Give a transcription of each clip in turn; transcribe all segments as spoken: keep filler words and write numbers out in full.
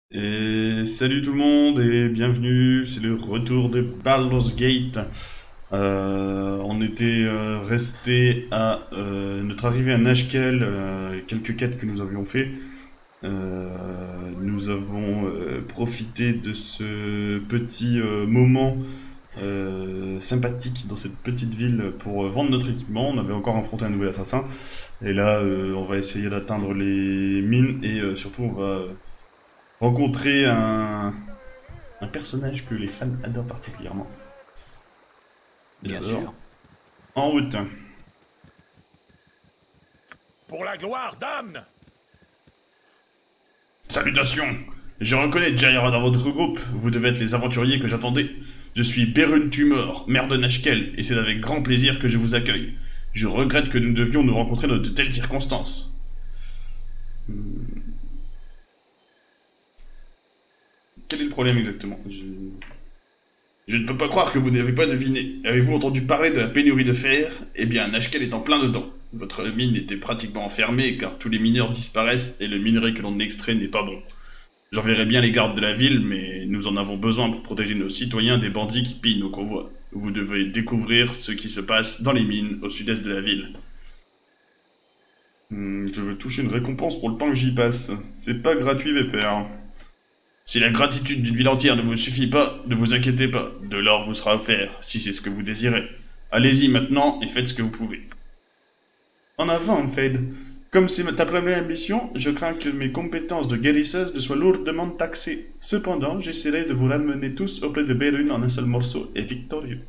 Et salut tout le monde et bienvenue, c'est le retour de Baldur's Gate. Euh, on était euh, resté à euh, notre arrivée à Nashkel, euh, quelques quêtes que nous avions fait. Euh, nous avons euh, profité de ce petit euh, moment euh, sympathique dans cette petite ville pour euh, vendre notre équipement. On avait encore affronté un nouvel assassin. Et là, euh, on va essayer d'atteindre les mines et euh, surtout on va rencontrer un, un personnage que les fans adorent particulièrement. Bien Alors, sûr. en route. Pour la gloire d'Amn! Salutations. Je reconnais Jaira dans votre groupe. Vous devez être les aventuriers que j'attendais. Je suis Berun Tumor, maire de Nashkel, et c'est avec grand plaisir que je vous accueille. Je regrette que nous devions nous rencontrer dans de telles circonstances. Hmm. Quel est le problème exactement? je... je ne peux pas croire que vous n'avez pas deviné. Avez-vous entendu parler de la pénurie de fer? Eh bien, Nashkel est en plein dedans. Votre mine était pratiquement fermée car tous les mineurs disparaissent et le minerai que l'on extrait n'est pas bon. J'enverrai bien les gardes de la ville, mais nous en avons besoin pour protéger nos citoyens des bandits qui pillent nos convois. Vous devez découvrir ce qui se passe dans les mines au sud-est de la ville. Hmm, je veux toucher une récompense pour le temps que j'y passe. C'est pas gratuit, Vépère. Si la gratitude d'une ville entière ne vous suffit pas, ne vous inquiétez pas, de l'or vous sera offert, si c'est ce que vous désirez. Allez-y maintenant et faites ce que vous pouvez. En avant, Fade. Comme c'est ta première mission, je crains que mes compétences de guérisseuse ne soient lourdement taxées. Cependant, j'essaierai de vous ramener tous auprès de Berun en un seul morceau, et victorieux.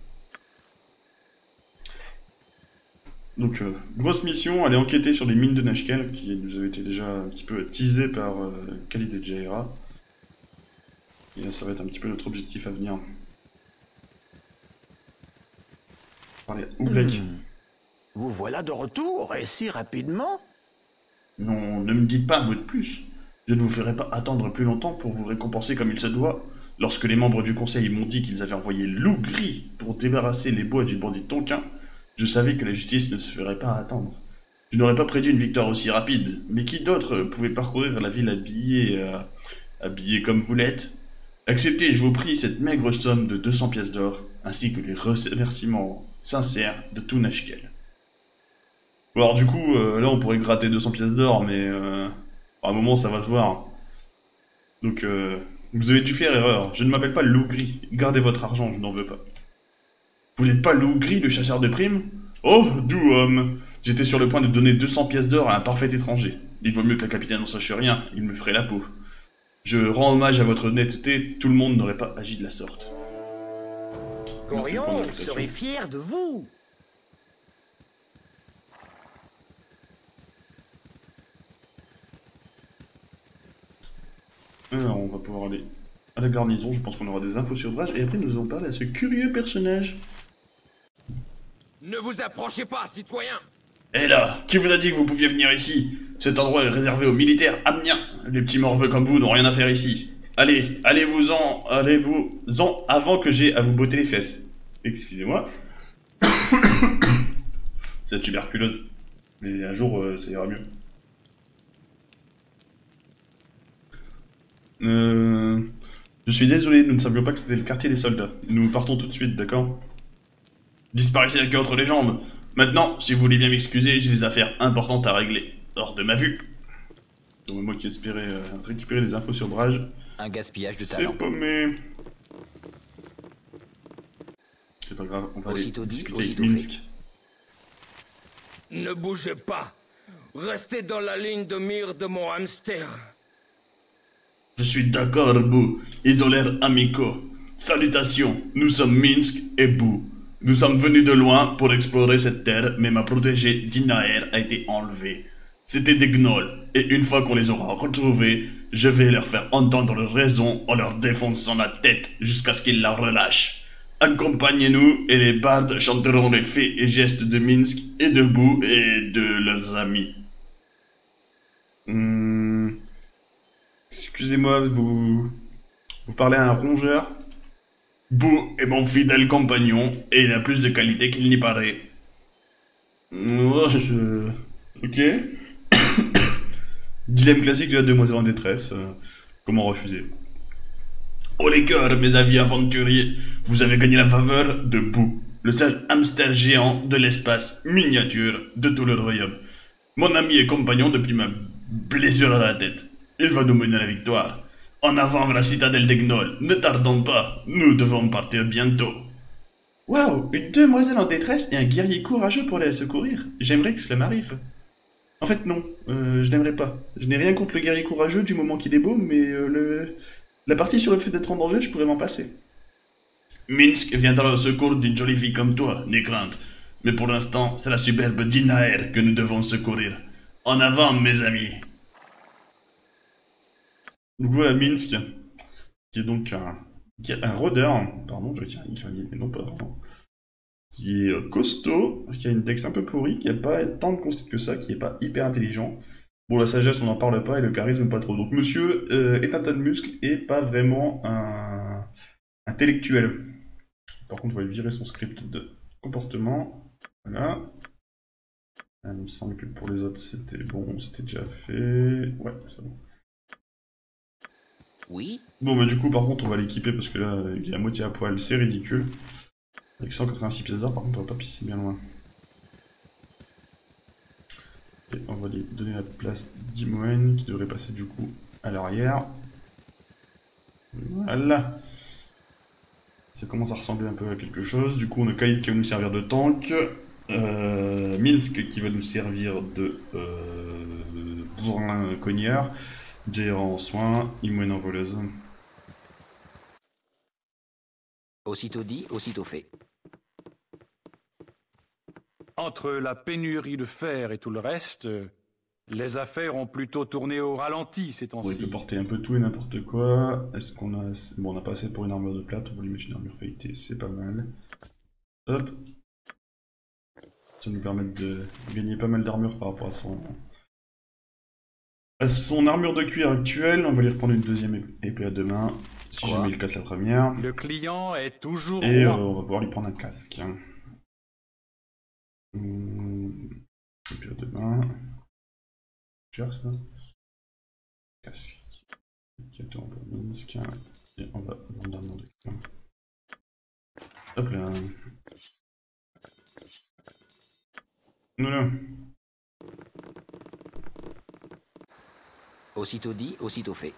Donc, euh, grosse mission, aller enquêter sur les mines de Nashkel, qui nous avaient été déjà un petit peu teasées par euh, Khalid et Jaira. Et là, ça va être un petit peu notre objectif à venir. Parler à Oublek. Hmm. Vous voilà de retour, et si rapidement? Non, ne me dites pas un mot de plus. Je ne vous ferai pas attendre plus longtemps pour vous récompenser comme il se doit. Lorsque les membres du conseil m'ont dit qu'ils avaient envoyé Loup Gris pour débarrasser les bois du bandit Tonkin, je savais que la justice ne se ferait pas attendre. Je n'aurais pas prédit une victoire aussi rapide, mais qui d'autre pouvait parcourir la ville habillé, euh, habillé comme vous l'êtes? Acceptez, je vous prie, cette maigre somme de deux cents pièces d'or, ainsi que les remerciements sincères de tout Nashkel. Bon, alors du coup, euh, là on pourrait gratter deux cents pièces d'or, mais euh, à un moment ça va se voir. Donc, euh, vous avez dû faire erreur. Je ne m'appelle pas Loup Gris. Gardez votre argent, je n'en veux pas. Vous n'êtes pas Loup Gris, le chasseur de primes? Oh, doux homme. J'étais sur le point de donner deux cents pièces d'or à un parfait étranger. Il vaut mieux que la capitaine n'en sache rien, il me ferait la peau. Je rends hommage à votre honnêteté, tout le monde n'aurait pas agi de la sorte. Merci pour Gorion l'invitation. serait fier de vous. Alors, on va pouvoir aller à la garnison, je pense qu'on aura des infos sur Brage, et après nous allons parler à ce curieux personnage. Ne vous approchez pas, citoyens! Eh là, qui vous a dit que vous pouviez venir ici? Cet endroit est réservé aux militaires amniens. Les petits morveux comme vous n'ont rien à faire ici. Allez, allez-vous-en, allez-vous-en avant que j'ai à vous botter les fesses. Excusez-moi. C'est la tuberculose. Mais un jour, euh, ça ira mieux. Euh... Je suis désolé, nous ne savions pas que c'était le quartier des soldats. Nous partons tout de suite, d'accord? Disparaissez la queue entre les jambes. Maintenant, si vous voulez bien m'excuser, j'ai des affaires importantes à régler. Hors de ma vue. Donc moi qui espérais euh, récupérer des infos sur Brage, Un gaspillage de c'est talent. paumé. C'est pas grave, on va aller Aussitôt dit, discuter avec aussitôt Minsk. Ne bougez pas! Restez dans la ligne de mire de mon hamster! Je suis d'accord, Boo. Ils ont l'air amicaux. Salutations, nous sommes Minsk et Boo. Nous sommes venus de loin pour explorer cette terre, mais ma protégée Dinaer a été enlevée. C'était des gnolls, et une fois qu'on les aura retrouvés, je vais leur faire entendre raison en leur défonçant la tête jusqu'à ce qu'ils la relâchent. Accompagnez-nous et les bardes chanteront les faits et gestes de Minsk et de Boo et de leurs amis. Hmm... Excusez-moi, vous... Vous parlez à un rongeur? Boo est mon fidèle compagnon, et il a plus de qualité qu'il n'y paraît. Oh, je... Ok. Dilemme classique de la demoiselle en détresse. Comment refuser? Oh les cœurs, mes amis aventuriers, vous avez gagné la faveur de Boo, le seul hamster géant de l'espace miniature de tout le royaume. Mon ami et compagnon depuis ma blessure à la tête. Il va nous mener à la victoire. En avant vers la citadelle des gnolls, ne tardons pas, nous devons partir bientôt. Waouh, une demoiselle en détresse et un guerrier courageux pour la secourir. J'aimerais que cela m'arrive. En fait, non, euh, je n'aimerais pas. Je n'ai rien contre le guerrier courageux du moment qu'il est beau, mais euh, le... la partie sur le fait d'être en danger, je pourrais m'en passer. Minsk viendra au secours d'une jolie fille comme toi, n'aie crainte. Mais pour l'instant, c'est la superbe Dinaer que nous devons secourir. En avant, mes amis. Donc voilà Minsk, qui est donc un, qui est un rôdeur, pardon, je tiens à y mais non pas vraiment, qui est costaud, qui a une dex un peu pourrie, qui n'a pas tant de concept que ça, qui n'est pas hyper intelligent. Bon, la sagesse, on n'en parle pas, et le charisme, pas trop. Donc monsieur euh, est un tas de muscles et pas vraiment un intellectuel. Par contre, on va lui virer son script de comportement. Voilà. Il me semble que pour les autres, c'était bon, c'était déjà fait. Ouais, c'est bon. Oui. Bon bah du coup par contre on va l'équiper parce que là il est à moitié à poil, c'est ridicule. Avec cent quatre-vingt-six pièces d'or par contre on va pas pisser bien loin. Et on va lui donner la place d'Imoen qui devrait passer du coup à l'arrière. Voilà. Ça commence à ressembler un peu à quelque chose. Du coup on a Kaïd qui va nous servir de tank. Euh, Minsk qui va nous servir de euh, bourrin cogneur. Jaira en soin, Imoen en voleuse. Aussitôt dit, aussitôt fait. Entre la pénurie de fer et tout le reste, les affaires ont plutôt tourné au ralenti ces temps-ci. Bon, il peut porter un peu tout et n'importe quoi. Est-ce qu'on a... Bon, on a pas assez pour une armure de plate, on va lui mettre une armure feuilletée, c'est pas mal. Hop. Ça nous permet de gagner pas mal d'armure par rapport à son... à son armure de cuir actuelle. On va lui reprendre une deuxième épée à deux mains, si Quoi? jamais il casse la première. Le client est toujours Et euh, roi. on va pouvoir lui prendre un casque. Hum... Épée à deux mains. Cher ça. Casque. Indicateur pour Minsk. Et on va prendre l'armure de cuir. Hop là. Voilà. Aussitôt dit, aussitôt fait.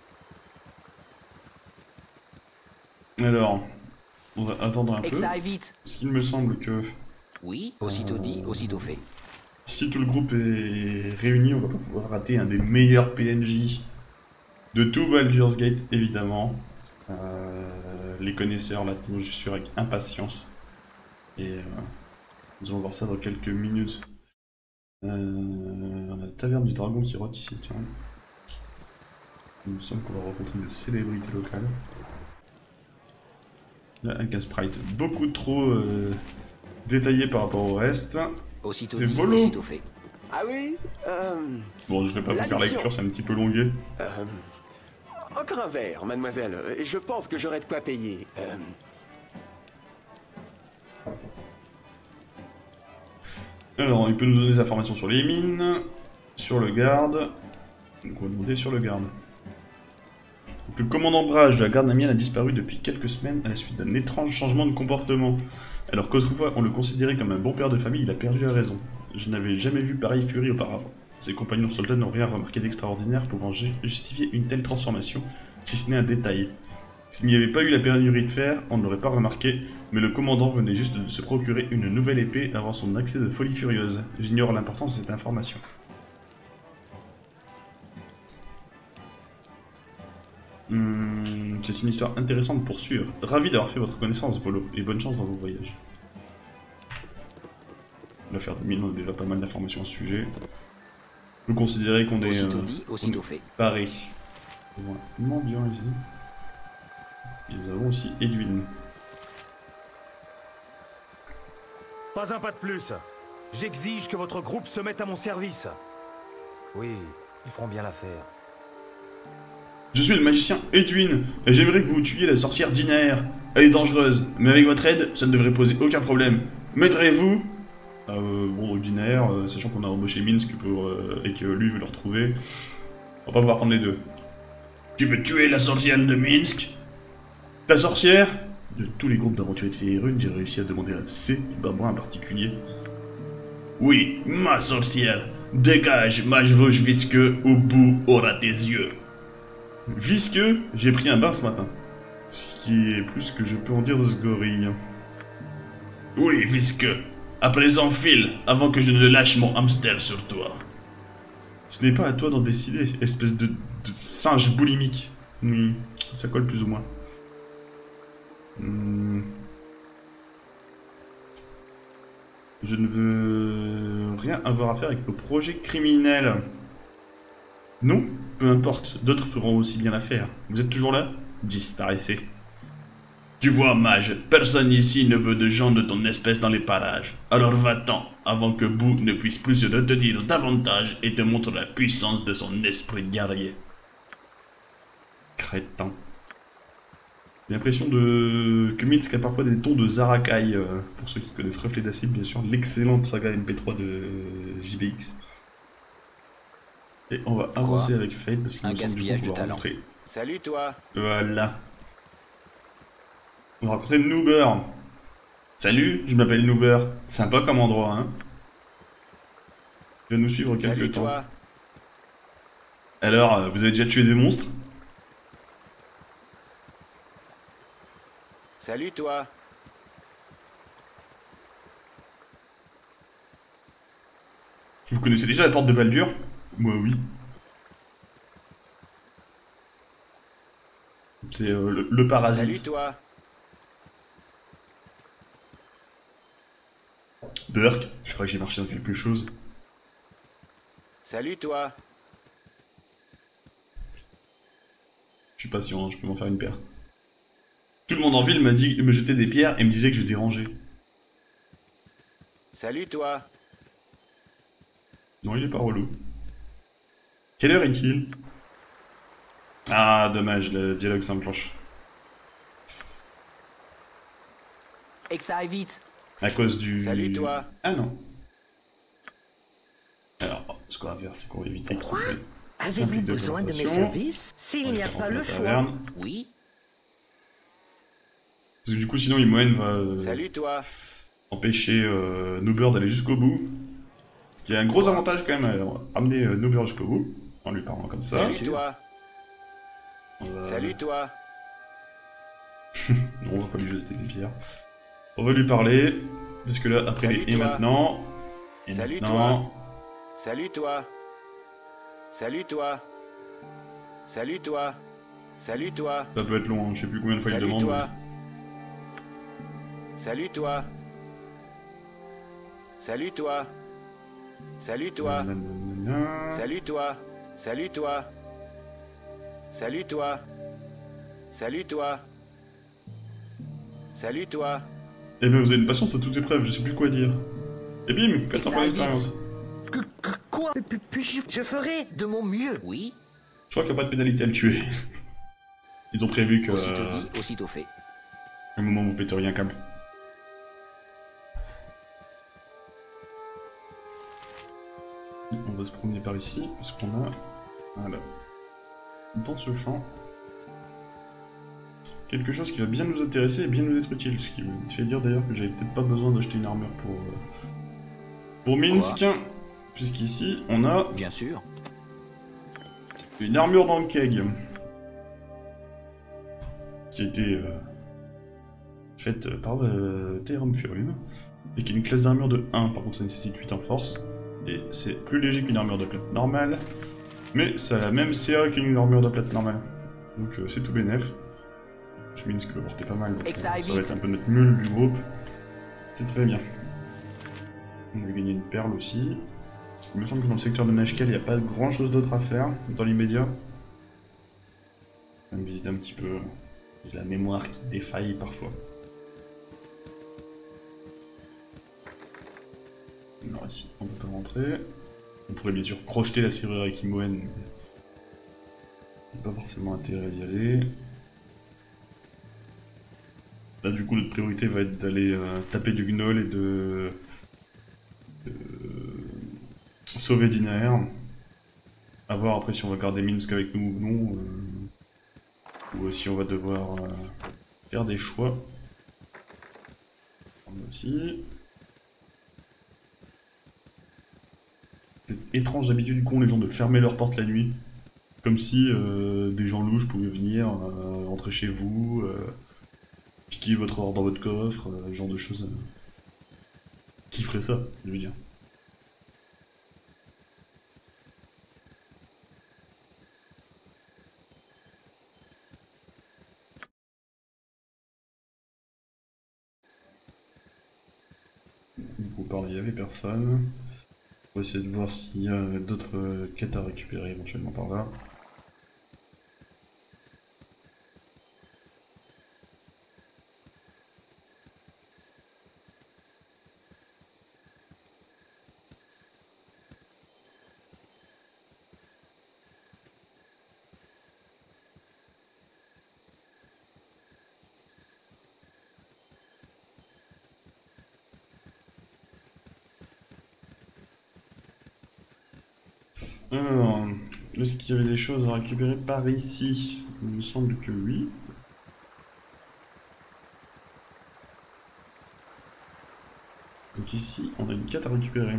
Alors, on va attendre un Et que peu. ça aille vite. Parce qu'il me semble que Oui, aussitôt dit, aussitôt fait. si tout le groupe est réuni, on va pas pouvoir rater un des meilleurs P N J de tout Baldur's Gate, évidemment. Euh, les connaisseurs l'attendent, je suis avec impatience. Et euh, nous allons voir ça dans quelques minutes. Euh, on a la taverne du dragon qui rote ici, tiens. Il me semble qu'on va rencontrer une célébrité locale. Là, un Gasprite beaucoup trop euh, détaillé par rapport au reste. Aussitôt C'est dit, volo. aussitôt fait. Ah oui euh, Bon, je vais pas vous faire L'addition. lecture, c'est un petit peu longué. euh, Encore un verre, mademoiselle. Je pense que j'aurai de quoi payer. Euh, Alors, il peut nous donner des informations sur les mines, sur le garde. Donc on va demander sur le garde. Donc, le commandant Brage de la garde Namienne a disparu depuis quelques semaines à la suite d'un étrange changement de comportement. Alors qu'autrefois on le considérait comme un bon père de famille, il a perdu la raison. Je n'avais jamais vu pareille furie auparavant. Ses compagnons soldats n'ont rien remarqué d'extraordinaire pouvant ju- justifier une telle transformation, si ce n'est un détail. S'il n'y avait pas eu la pénurie de fer, on ne l'aurait pas remarqué, mais le commandant venait juste de se procurer une nouvelle épée avant son accès de folie furieuse. J'ignore l'importance de cette information. Hum, c'est une histoire intéressante pour suivre. Ravi d'avoir fait votre connaissance, Volo, et bonne chance dans vos voyages. L'affaire de mine, on a déjà pas mal d'informations à ce sujet. Vous considérez qu'on est Aussitôt euh, dit, aussitôt fait. paré. Nous avons un mendiant ici. Et nous avons aussi Edwin. Pas un pas de plus. J'exige que votre groupe se mette à mon service. Oui, ils feront bien l'affaire. Je suis le magicien Edwin, et j'aimerais que vous tuiez la sorcière Dinaer. Elle est dangereuse, mais avec votre aide, ça ne devrait poser aucun problème. M'aiderez-vous euh, Bon, Dinaer, euh, sachant qu'on a embauché Minsk pour, euh, et que lui veut le retrouver, on va pas pouvoir prendre les deux. Tu veux tuer la sorcière de Minsk? Ta sorcière? De tous les groupes d'aventuriers de Faerun, j'ai réussi à demander à C, pas moi en particulier. Oui, ma sorcière. Dégage, mage rouge visqueux, au bout aura tes yeux. Visqueux? J'ai pris un bain ce matin. Ce qui est plus que je peux en dire de ce gorille. Oui, visqueux. À présent, file, avant que je ne lâche mon hamster sur toi. Ce n'est pas à toi d'en décider, espèce de, de singe boulimique. Oui, ça colle plus ou moins. Hmm. Je ne veux rien avoir à faire avec nos projets criminels. Non, peu importe, d'autres feront aussi bien l'affaire. Vous êtes toujours là? Disparaissez. Tu vois, mage, personne ici ne veut de gens de ton espèce dans les parages. Alors va-t'en, avant que Boo ne puisse plus se retenir davantage et te montre la puissance de son esprit guerrier. Crétin. J'ai l'impression de... que Minsk a parfois des tons de Zarakai, euh, pour ceux qui connaissent Reflet d'Acide, bien sûr, l'excellente saga M P trois de J B X. Et on va avancer Quoi? avec Fate, parce qu'il Un me semble du coup gaspillage qu'on de va talent. rencontrer... Salut toi. Voilà. On va rencontrer Noober. Salut, je m'appelle Noober. Sympa comme endroit, hein. Tu vas nous suivre quelques Salut temps. toi. Alors, euh, vous avez déjà tué des monstres? Salut toi. Vous connaissez déjà la porte de Baldur? Moi, oui. C'est euh, le, le parasite. Salut toi. Burk, je crois que j'ai marché dans quelque chose. Salut toi. Je suis patient, hein, je peux m'en faire une paire. Tout le monde en ville m'a dit me jeter des pierres et me disait que je dérangeais. Salut toi. Non, il est pas relou. Quelle heure est-il? Ah, dommage, le dialogue s'enclenche. Et que ça aille vite. À cause du... Salut toi. Ah non. Alors, ce qu'on va faire, c'est qu'on va éviter qu'il y ait Avez-vous simple de besoin de mes conversation. services? On S'il va n'y a rentrer pas dans le la choix. taverne. Oui. Parce que du coup, sinon, Imoen va euh, Salut toi. empêcher euh, Noober d'aller jusqu'au bout. Ce qui a un gros avantage quand même à ramener euh, Noober jusqu'au bout, en lui parlant comme ça. Salut sûr. toi. On va... Salut toi. Non, on va pas lui jeter des pierres. On va lui parler, parce que là, après Salut les et toi. maintenant... Et Salut maintenant... Salut toi. Salut toi. Salut toi. Salut toi. Ça peut être long, hein, je sais plus combien de fois il Salut demande. toi. Salut toi. Salut toi. Salut toi. Nanana. Salut toi. Salut toi. Salut toi. Salut toi. Salut toi. Eh bien, vous avez une patience à toute épreuve, je sais plus quoi dire. Et bim, quatre cents ça points aille d'expérience. Que- que- Quoi? Puis- puis je, je ferai de mon mieux. Oui. Je crois qu'il n'y a pas de pénalité à le tuer. Ils ont prévu que... Aussitôt euh, dit, aussitôt fait. à un moment, vous péteriez un câble. On va se promener par ici, parce qu'on a... Voilà. Dans ce champ... quelque chose qui va bien nous intéresser et bien nous être utile. Ce qui me fait dire d'ailleurs que j'avais peut-être pas besoin d'acheter une armure pour... euh, pour Minsk. Puisqu'ici, on a Bien sûr. une armure dans le keg. Qui a été... euh, faite par euh, Therum Furum. Et qui est une classe d'armure de un, par contre ça nécessite huit en force. Et c'est plus léger qu'une armure de plate normale. Mais ça a la même C A qu'une armure de plate normale. Donc euh, c'est tout bénef. Je mine ce que peut porter pas mal. Donc, Et que ça euh, aille ça va vite. être un peu notre mule du groupe. C'est très bien. On va gagner une perle aussi. Il me semble que dans le secteur de Nashkel, il n'y a pas grand chose d'autre à faire dans l'immédiat. On va visiter un petit peu. J'ai la mémoire qui défaille parfois. Alors ici, on peut pas rentrer. On pourrait bien sûr crocheter la serrure avec Imoen, mais il n'y a pas forcément intérêt d'y aller. Là du coup notre priorité va être d'aller euh, taper du gnoll et de... de... sauver Dinaer. A voir après si on va garder Minsk avec nous ou non. Euh... aussi on va devoir euh, faire des choix. Aussi. C'est étrange d'habitude qu'ont les gens de fermer leurs portes la nuit. Comme si euh, des gens louches pouvaient venir, euh, entrer chez vous, euh, piquer votre or dans votre coffre, euh, ce genre de choses. Euh... Qui ferait ça, je veux dire. Vous parlez, il n'y avait personne. On va essayer de voir s'il y a d'autres quêtes à récupérer éventuellement par là. Alors, est-ce qu'il y avait des choses à récupérer par ici? Il me semble que oui. Donc ici, on a une quête à récupérer.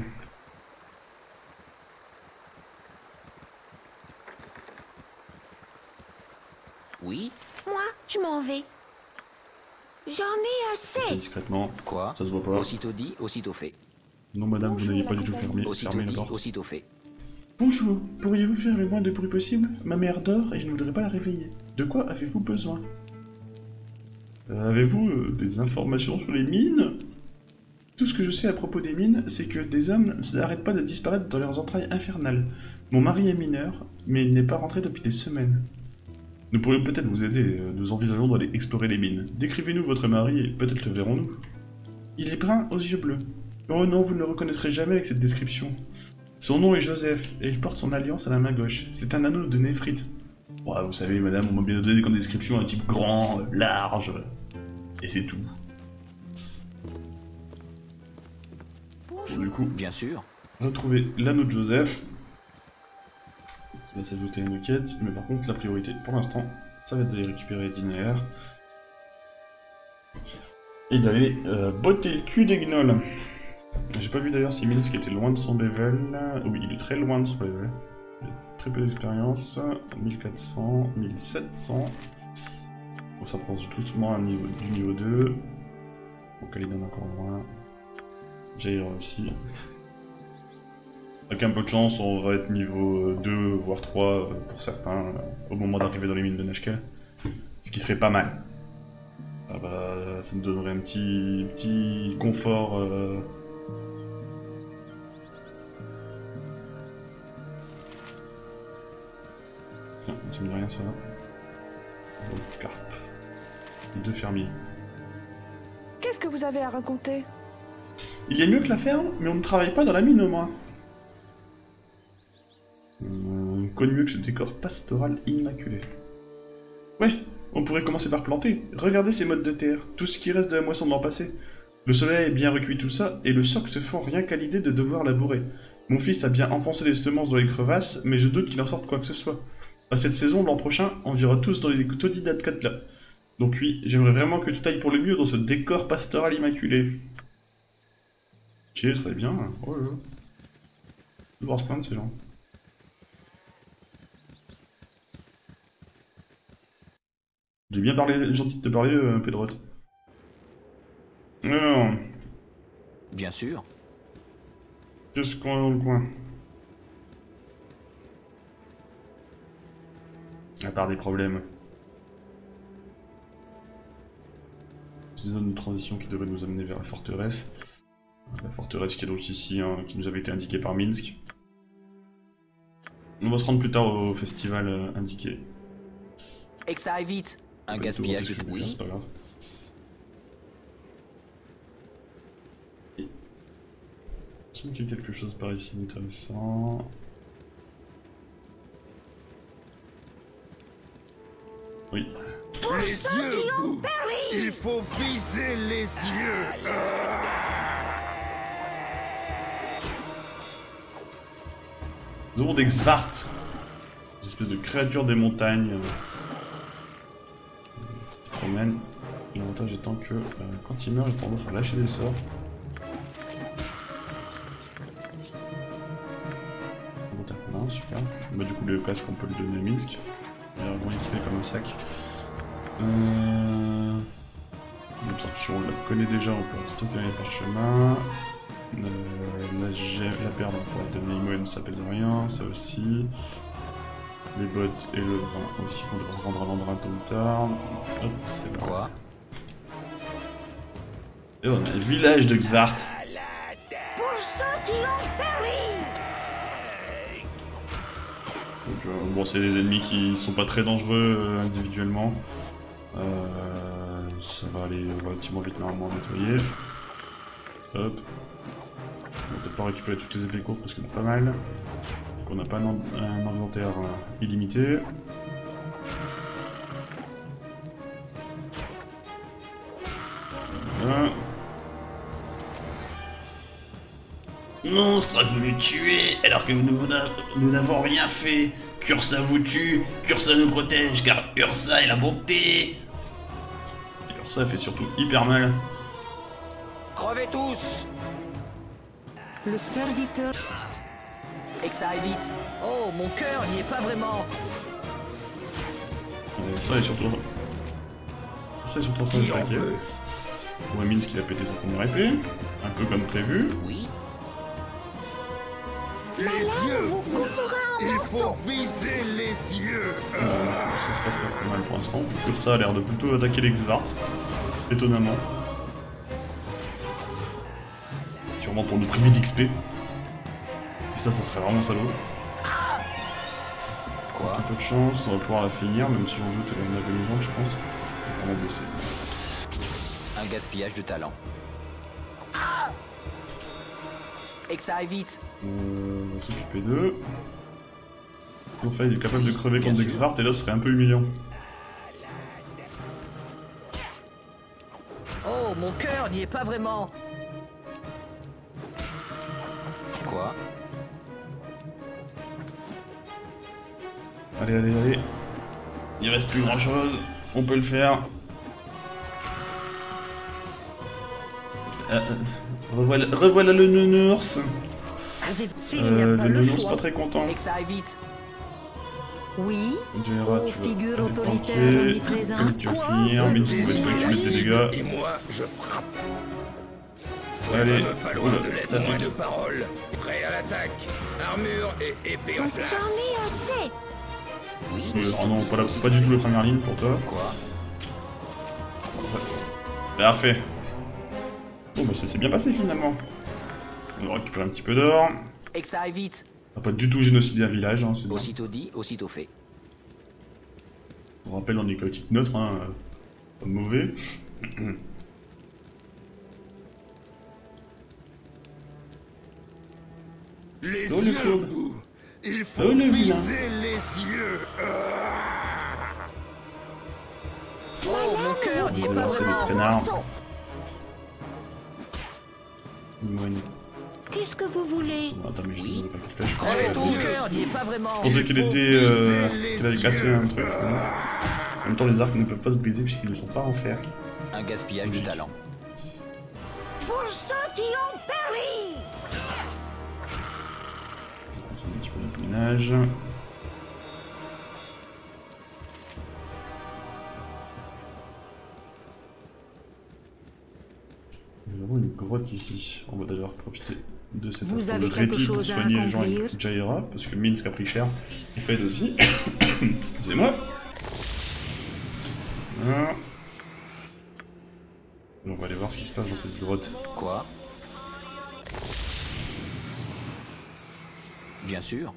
Oui? Moi, je m'en vais. J'en ai C'est assez. discrètement. Quoi? Ça se voit pas. Aussitôt dit, aussitôt fait. Non madame, Bonjour, vous n'avez pas la du tout compagnie. fermé, Aussitôt fermé la dit, porte. aussitôt fait. Bonjour, pourriez-vous faire le moins de bruit possible? Ma mère dort et je ne voudrais pas la réveiller. De quoi avez-vous besoin? euh, Avez-vous euh, des informations sur les mines? Tout ce que je sais à propos des mines, c'est que des hommes n'arrêtent pas de disparaître dans leurs entrailles infernales. Mon mari est mineur, mais il n'est pas rentré depuis des semaines. Nous pourrions peut-être vous aider, euh, nous envisageons d'aller explorer les mines. Décrivez-nous votre mari et peut-être le verrons-nous. Il est brun aux yeux bleus. Oh non, vous ne le reconnaîtrez jamais avec cette description. Son nom est Joseph, et il porte son alliance à la main gauche. C'est un anneau de néphrite. Ouais, vous savez, madame, on m'a bien donné comme description un type grand, euh, large, euh, et c'est tout. Bon, du coup, Bien sûr. retrouver l'anneau de Joseph. Qui va s'ajouter à une quête, mais par contre, la priorité, pour l'instant, ça va être d'aller récupérer Dinaer. Et d'aller euh, botter le cul des gnolls. J'ai pas vu d'ailleurs si Minsk était loin de son level. Oui, il est très loin de son level. Il a très peu d'expérience. mille quatre cents, mille sept cents. On s'approche doucement à niveau, du niveau deux. Bon, Kalidon encore loin. Jair aussi. Avec un peu de chance, on va être niveau deux, voire trois pour certains, au moment d'arriver dans les mines de Nashkel. Ce qui serait pas mal. Ah bah, ça me donnerait un petit, petit confort. Euh... Non, ça me dit rien ça. Oh, carpe. Deux fermiers. Qu'est-ce que vous avez à raconter? Il y a mieux que la ferme, mais on ne travaille pas dans la mine au moins. On connaît mieux que ce décor pastoral immaculé. Ouais, on pourrait commencer par planter. Regardez ces mottes de terre, tout ce qui reste de la moisson de l'an passé. Le soleil est bien recueilli tout ça, et le soc se fend rien qu'à l'idée de devoir labourer. Mon fils a bien enfoncé les semences dans les crevasses, mais je doute qu'il en sorte quoi que ce soit. À cette saison, l'an prochain, on vivra tous dans les taudis d'Adcot là. Donc oui, j'aimerais vraiment que tout aille pour le mieux dans ce décor pastoral immaculé. Ok, très bien. Oh là là. Je vais devoir se plaindre ces gens. J'ai bien parlé, gentil de te parler, euh, Pedrotte. Alors, Bien sûr. qu'est-ce qu'on a dans le coin? À part des problèmes. C'est des zones de transition qui devraient nous amener vers la forteresse. La forteresse qui est donc ici, hein, qui nous avait été indiquée par Minsk. On va se rendre plus tard au festival euh, indiqué. Et que ça aille vite. Un Pas gaspillage du tout de volonté, oui. ce que je vais faire, c'est pas grave. Et... Il me semble qu'il y a quelque chose par ici d'intéressant. Oui. Les yeux, Boo. Il faut viser les yeux. Nous avons des Xvart, des espèces de créatures des montagnes. promène. L'avantage étant que euh, quand il meurt, j'ai tendance à lâcher des sorts. Inventaire commun, super. Bah, du coup, le casque, on peut le donner à Minsk. Il est vraiment équipé comme un sac. Euh... L'absorption, on la connaît déjà, on peut stocker les parchemins. Euh, la, gemme, la paire d'intérêt de Neimoen, ça pèse rien, ça aussi. Les bottes et le vin aussi qu'on devra rendre à l'endroit tôt ou tard. Hop, c'est bon. Quoi? Et on a le village de Xvart. Pour ceux qui ont péri. Donc, euh, bon, c'est des ennemis qui sont pas très dangereux euh, individuellement. Euh, ça va aller relativement vite normalement à nettoyer. Hop. On va peut-être pas récupérer toutes les épées courtes parce qu'il y en a pas mal. Donc on n'a pas un, un inventaire euh, illimité. Voilà. Monstre a voulu tuer alors que nous, nous n'avons rien fait. Cursa vous tue, Cursa nous protège car Ursa est la bonté. Et Ursa fait surtout hyper mal. Crevez tous! Le serviteur... Et que ça aille vite. Oh, mon cœur n'y est pas vraiment. Euh, ça est surtout... Ça est surtout en train de taquer. On voit Minsk qui a pété sa première épée, un peu comme prévu. Oui. Les yeux! Il faut viser les yeux! Euh, ça se passe pas très mal pour l'instant. Ursa a l'air de plutôt attaquer les Xvart. Étonnamment. Sûrement pour nous priver d'X P. Et ça, ça serait vraiment salaud. Quoi? Un peu de chance, on va pouvoir la finir, même si j'en doute, elle est agonisante, je pense. Elle est vraiment blessée. Un gaspillage de talent. Et que ça aille vite. Euh, on va s'occuper d'eux. Enfin, il est capable de crever Bien contre des sûr. Xvart, et là, ce serait un peu humiliant. Oh, mon cœur n'y est pas vraiment. Quoi? Allez, allez, allez. Il reste plus grand chose. On peut le faire. Euh, euh, revoilà, revoilà le nounours. Euh, le nounours pas très content. Et que ça aille vite. Oui. Jaira, Oh, tu vas figure aller autoritaire tanker. omniprésente. Comment tu vas finir? Mais tu peux espérer que tu mettes des dégâts. Et moi, je frappe. Allez, Il va me falloir de oula, l'aide, ça moins pique. de paroles. Prêt à l'attaque. Armure et épée en J'en place. ai assez. Oui. Euh, oh non, pas, la- pas du tout la première ligne pour toi. Quoi? Parfait. Bon bah ça s'est bien passé finalement. On va récupérer un petit peu d'or. Et que ça aille vite. On va pas du tout génocider un village, hein, c'est bien. Aussitôt dit, aussitôt fait. On rappelle, on est chaotique neutre, hein. euh, Pas mauvais. Les Oh, les yeux! fourbes. Il faut Oh, le vilain. viser les yeux! Oh, mon cœur n'y est On va pas lancer les vraiment. traînards. Moine. Qu'est-ce que vous voulez? Attends, mais j'ai donné pas de flèche. Oh, mon cœur n'y est pas vraiment. Je pensais qu'elle était. Euh, qu'elle avait cassé un truc. hein. En même temps, les arcs ne peuvent pas se briser puisqu'ils ne sont pas en fer. Un gaspillage de Logique. talent. Pour ceux qui ont péri. On fait un petit peu de ménage. Nous avons une grotte ici. On va d'ailleurs profiter de cet Vous instant avez de quelque répit pour chose à soigner les gens accomplir? avec Jaira, parce que Minsk a pris cher. On fait aussi. Excusez-moi. Voilà. On va aller voir ce qui se passe dans cette grotte. Quoi? Bien sûr.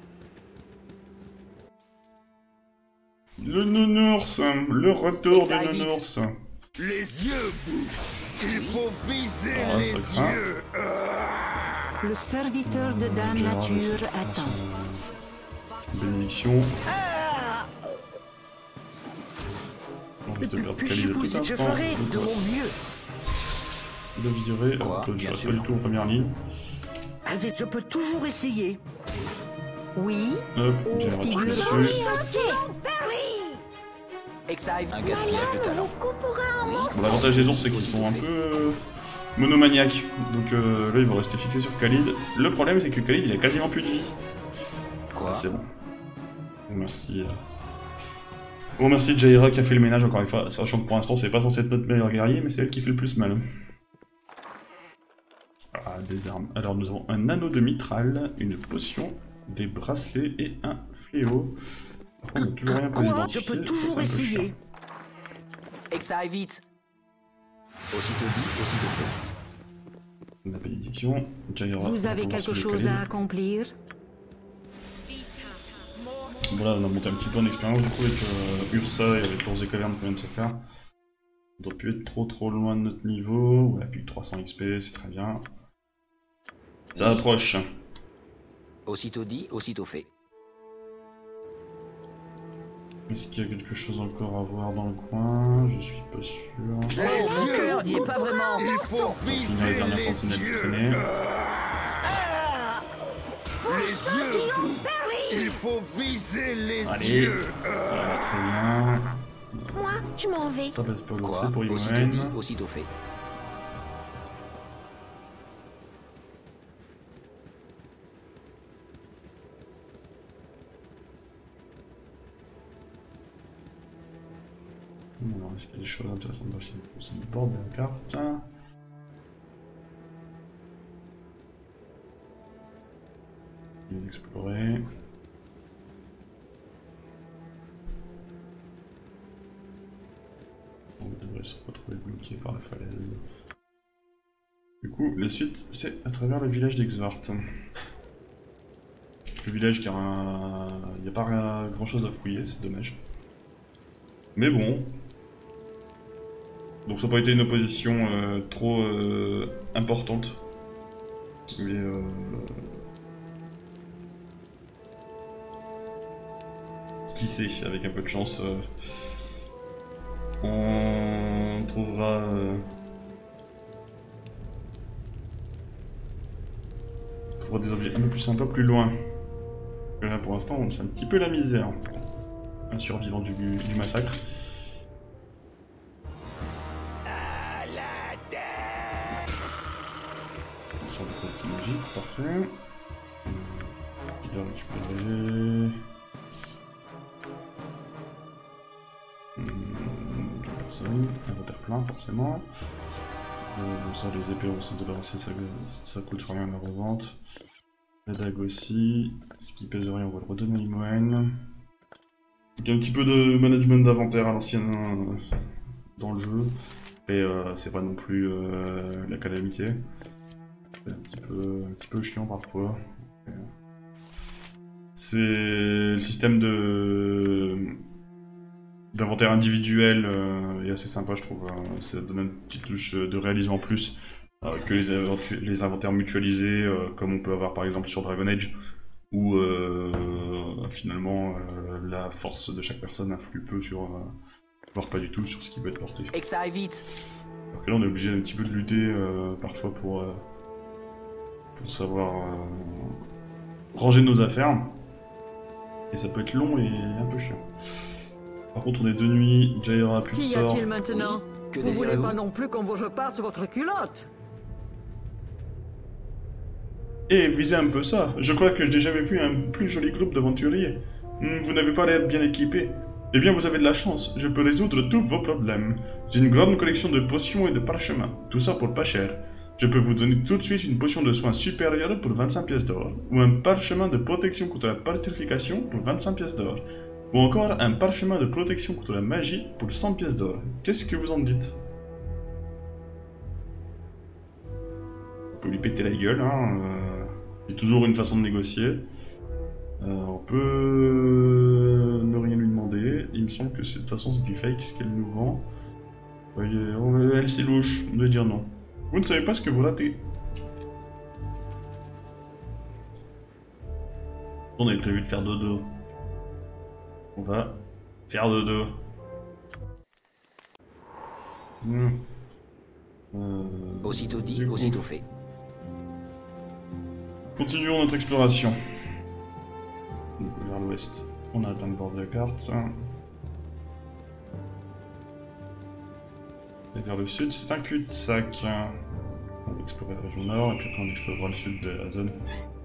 Le nounours, le retour Et ça de aille vite. nounours. Les yeux! Il faut viser Ah, les ça craint. yeux! Le serviteur de Dame Jaira va Nature essayer de faire attend. son Bénédiction. On va te perdre Kali de tout instant. je ferai de mon mieux. Il a vigoré. Quoi, Alors, toi, tu bien restes sûr. pas du tout en première ligne. Avec, je peux toujours essayer. Oui. Hop, Jaira, tu figure es de dessus. Ceux qui ont péri. Excive. Un gaspillage de talent. Bon, l'avantage des ours, c'est qu'ils sont un peu euh, monomaniaques. Donc euh, là, ils vont rester fixés sur Khalid. Le problème, c'est que Khalid, il a quasiment plus de vie. Quoi? Ah, c'est bon. Merci. Euh... Bon, merci Jaira qui a fait le ménage encore une fois. Sachant que pour l'instant, c'est pas censé être notre meilleur guerrier, mais c'est elle qui fait le plus mal. Ah, des armes. Alors, nous avons un anneau de mitral, une potion, des bracelets et un fléau. Par contre, on n'a toujours rien pour les identifier. Je peux toujours essayer. Excive vite. Aussitôt dit, aussitôt fait. La bénédiction. Jaira. Vous avez quelque chose à accomplir? Voilà, on a monté un petit peu en expérience du coup avec euh, Ursa et avec l'ours des cavernes qu'on vient de se faire. On doit plus être trop trop loin de notre niveau. On a plus que trois cents X P, c'est très bien. Ça approche. Aussitôt dit, aussitôt fait. Est-ce qu'il y a quelque chose encore à voir dans le coin? Je suis pas sûr. Oh, mon cœur n'y est pas vraiment. Il faut On finit les dernières sentinelles qui traînaient. Les yeux. Il faut viser les Allez. yeux. Voilà, très bien. Moi, je m'en vais. Ça baisse pas lancer Quoi? pour Aussitôt dit, Imoen. aussitôt fait. Alors, est-ce qu'il y a des choses intéressantes dans le bord de la carte? Il va explorer. On devrait se retrouver bloqué par la falaise. Du coup, la suite, c'est à travers le village d'Exvart. Le village qui a un... Il n'y a pas grand chose à fouiller, c'est dommage. Mais bon. Donc ça n'a pas été une opposition euh, trop euh, importante. Mais euh... qui sait, avec un peu de chance, euh... on trouvera... Euh... on trouvera des objets un peu plus sympas plus loin. Et là pour l'instant, c'est un petit peu la misère. Un survivant du, du massacre. Sur le côté magique, parfait. Qui doit récupérer. Hum, personne. Inventaire plein, forcément. Euh, bon, ça, les épées, on s'en débarrasser, ça, ça coûte rien à la revente. La dague aussi. Ce qui pèse rien, on va le redonner à Imoen. Il y a un petit peu de management d'inventaire à l'ancienne euh, dans le jeu. Et euh, c'est pas non plus euh, la calamité. C'est un petit peu, un petit peu chiant parfois. C'est le système de d'inventaire individuel euh, est assez sympa, je trouve. Ça donne une petite touche de réalisme en plus euh, que les, les inventaires mutualisés, euh, comme on peut avoir par exemple sur Dragon Age, où euh, finalement euh, la force de chaque personne influe peu sur, euh, voire pas du tout, sur ce qui peut être porté. Excive vite. Alors que là on est obligé un petit peu de lutter euh, parfois pour, euh, pour savoir euh, ranger nos affaires. Et ça peut être long et un peu chiant. Par contre on est de nuit, Jaira a plus de Qu'y sort. a-t-il maintenant? Oui, que Vous voulez désirez-vous? pas non plus qu'on vous repasse votre culotte? Et visez un peu ça. Je crois que je n'ai jamais vu un plus joli groupe d'aventuriers. Hmm, vous n'avez pas l'air bien équipé. Eh bien, vous avez de la chance. Je peux résoudre tous vos problèmes. J'ai une grande collection de potions et de parchemins. Tout ça pour pas cher. Je peux vous donner tout de suite une potion de soins supérieure pour vingt-cinq pièces d'or, ou un parchemin de protection contre la pétrification pour vingt-cinq pièces d'or, ou encore un parchemin de protection contre la magie pour cent pièces d'or. Qu'est-ce que vous en dites? On peut lui péter la gueule, hein. Euh, c'est toujours une façon de négocier. Euh, on peut ne rien lui demander. Il me semble que c'est, de toute façon c'est du fake ce qu'elle nous vend. Voyez, elle c'est louche, on doit dire non. Vous ne savez pas ce que vous ratez. On avait prévu de faire dodo. On va faire dodo. Mmh. Euh, Aussitôt dit, du coup, aussitôt fait. continuons notre exploration. Donc, vers l'ouest, on a atteint le bord de la carte. Et vers le sud, c'est un cul-de-sac. On va explorer la région nord et puis après on explorera le sud de la zone.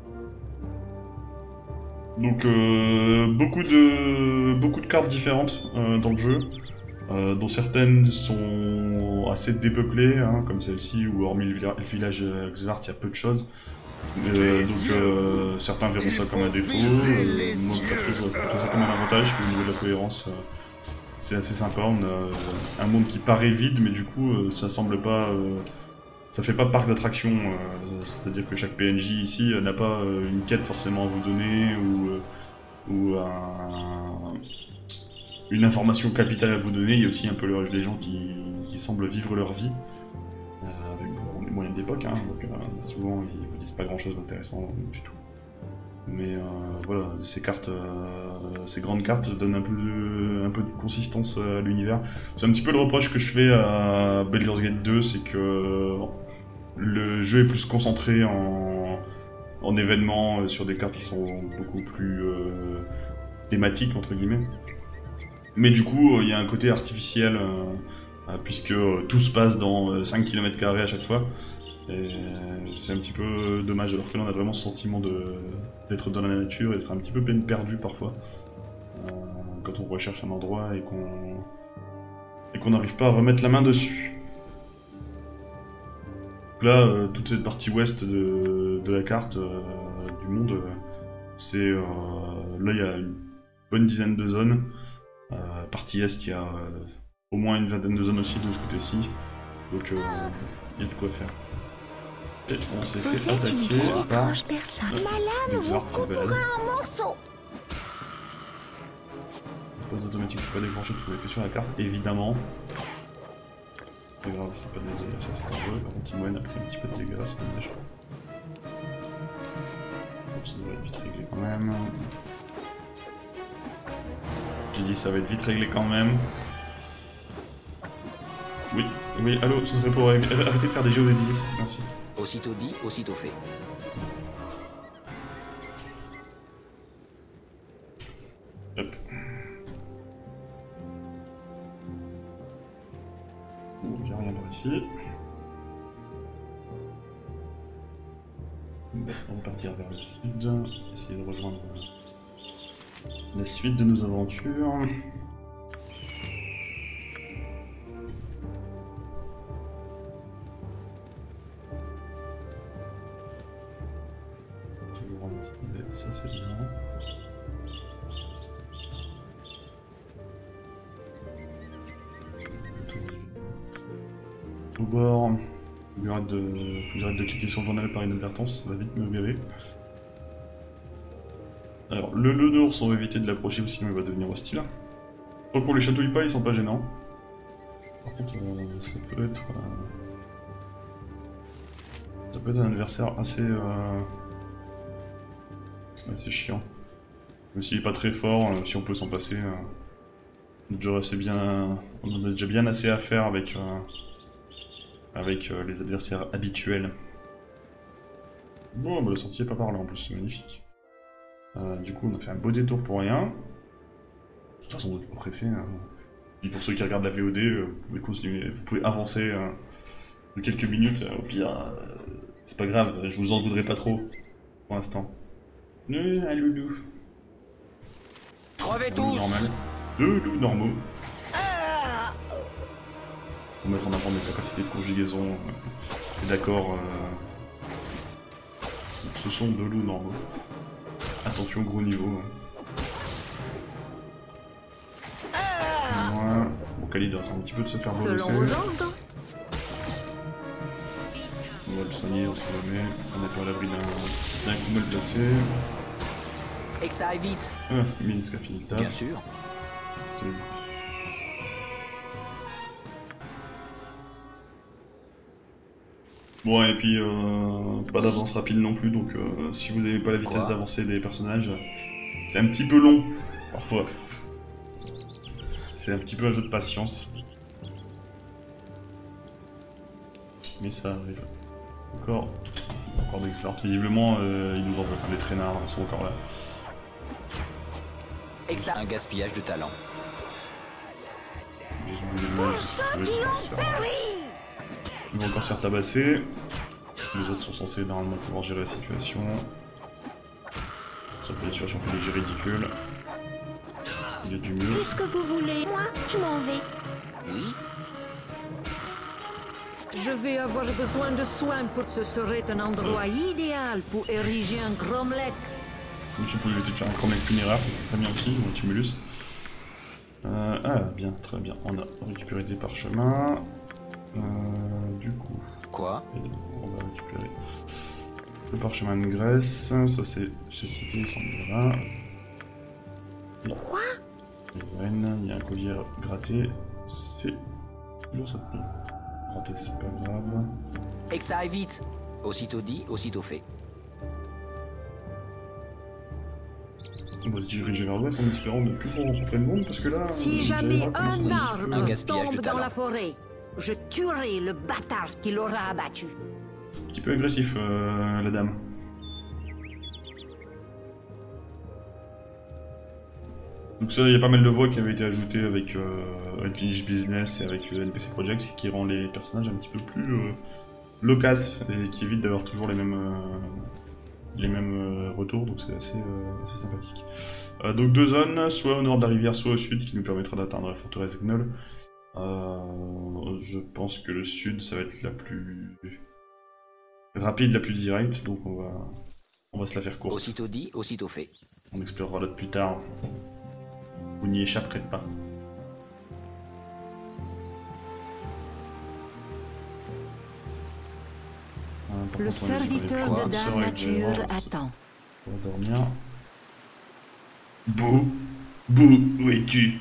Donc euh, beaucoup de beaucoup de cartes différentes euh, dans le jeu, euh, dont certaines sont assez dépeuplées, hein, comme celle-ci, où hormis le, villa le village Xvart, il y a peu de choses. Euh, donc euh, certains verront ça comme un défaut, euh, moi perso je vois plutôt ça comme un avantage, au niveau de la cohérence. Euh, C'est assez sympa, on a un monde qui paraît vide, mais du coup, euh, ça semble pas... Euh, ça fait pas parc d'attraction, euh, c'est-à-dire que chaque P N J ici euh, n'a pas euh, une quête forcément à vous donner, ou, euh, ou un, une information capitale à vous donner. Il y a aussi un peu le, les gens qui, qui semblent vivre leur vie, euh, avec bon, les moyens d'époque, hein, donc euh, souvent ils vous disent pas grand-chose d'intéressant du tout. Mais euh, voilà, ces cartes, euh, ces grandes cartes donnent un peu de, un peu de consistance à l'univers. C'est un petit peu le reproche que je fais à Baldur's Gate deux, c'est que le jeu est plus concentré en, en événements sur des cartes qui sont beaucoup plus euh, thématiques, entre guillemets. Mais du coup, il y a un côté artificiel, euh, puisque tout se passe dans cinq kilomètres carrés à chaque fois. Et c'est un petit peu dommage, alors que là on a vraiment ce sentiment d'être dans la nature et d'être un petit peu peine perdue parfois. Euh, quand on recherche un endroit et qu'on et qu'on n'arrive pas à remettre la main dessus. Donc là, euh, toute cette partie ouest de, de la carte euh, du monde, euh, c'est... Euh, là il y a une bonne dizaine de zones. Euh, partie est, il y a euh, au moins une vingtaine de zones aussi de ce côté-ci. Donc euh, il y a de quoi faire. Et on s'est fait attaquer par Ma lame vous coupera en morceaux. Les automatiques, c'est pas des grands choses qui été sur la carte, évidemment. C'est grave, c'est pas des dégâts, ça c'est un peu. Par contre, Imoen a pris un petit peu de dégâts, c'est dommage. Donc ça devrait être vite réglé quand même. J'ai dit ça va être vite réglé quand même. Oui, oui, allô, ce serait pour arrêter de faire des jeux de dix, merci. Aussitôt dit, aussitôt fait. Hop. Bon, j'ai rien par ici. Bon, on va partir vers le sud, essayer de rejoindre la suite de nos aventures. Ça c'est bien. Au bord, faut que j'arrête de... Faut que j'arrête de cliquer sur le journal par inadvertance, ça va vite me gaver. Alors, le le d'ours, on va éviter de l'approcher sinon il va devenir hostile. Donc pour les chatouilles pas, ils sont pas gênants. Par contre, euh, ça peut être... Euh... Ça peut être un adversaire assez... Euh... C'est chiant. Même s'il est pas très fort, euh, si on peut s'en passer, euh, on, a déjà assez bien, on en a déjà bien assez à faire avec, euh, avec euh, les adversaires habituels. Bon, bah, la sortie est pas par là en plus, c'est magnifique. Euh, du coup, on a fait un beau détour pour rien. De toute façon, vous êtes pas pressés. Hein. Et pour ceux qui regardent la V O D, euh, vous pouvez continuer, vous pouvez avancer euh, de quelques minutes. Euh, au pire, euh, c'est pas grave, je vous en voudrais pas trop pour l'instant. Euh, un loulou. Crevez tous. Normal. Deux loups normaux. Pour mettre en avant mes capacités de conjugaison. Et d'accord. Euh... Ce sont deux loups normaux. Attention, gros niveau. Voilà. Bon, Khalid est en train un petit peu de se faire bolosser. On va le soigner, on se le met. On n'est pas à l'abri d'un coup mal placé. Et que ça aille vite. Ah, Minsk a fini le taf. Bien sûr. C'est bon. Bon, et puis euh, pas d'avance rapide non plus, donc euh, si vous n'avez pas la vitesse d'avancée des personnages, c'est un petit peu long, parfois. C'est un petit peu un jeu de patience. Mais ça arrive. Encore, encore des Xlord. Visiblement, euh, ils nous en veulent, enfin, les traînards sont encore là. Et ça, un gaspillage de talent. juste bouger le mage, ça va être faire... Ils vont encore se faire tabasser. Les autres sont censés normalement pouvoir gérer la situation. Sauf que la situation fait des jeux ridicules. Il y a du mieux. Qu'est-ce que vous voulez? Moi, je m'en vais. Oui. Je vais avoir besoin de soins pour ce serait un endroit euh. idéal pour ériger un cromlech. Comme je pouvais peut-être faire un cromlech funéraire, ça serait très bien aussi, ou un tumulus. Euh, ah, bien, très bien. On a récupéré des parchemins. Euh, du coup... Quoi? On va récupérer le parchemin de Grèce. Ça, c'est cité, il me semble. Quoi? Il y a un collier gratté. C'est toujours ça de prix. Raté, c'est pas grave. Et que ça aille vite. Aussitôt dit, aussitôt fait. On va se diriger vers l'ouest en espérant ne plus trop rencontrer le monde parce que là. Si euh, jamais Jaira commence à un être arbre peu- Un gaspillage de tombe dans talent. la forêt, je tuerai le bâtard qui l'aura abattu. Un petit peu agressif, euh, la dame. Donc ça, il y a pas mal de voix qui avaient été ajoutées avec euh, Unfinished Business et avec le N P C Project, ce qui rend les personnages un petit peu plus euh, loquaces et qui évite d'avoir toujours les mêmes euh, les mêmes euh, retours, donc c'est assez, euh, assez sympathique. Euh, donc deux zones, soit au nord de la rivière, soit au sud, qui nous permettra d'atteindre la forteresse Gnoll. Euh, je pense que le sud, ça va être la plus rapide, la plus directe, donc on va on va se la faire courte. Aussitôt dit, aussitôt fait. On explorera l'autre plus tard. Vous n'y échapperez pas. Euh, par Le contre, on est sur les serviteur points, de sort Dame avec Jaira, Nature on attend. va dormir. Bou, Bou, où es-tu?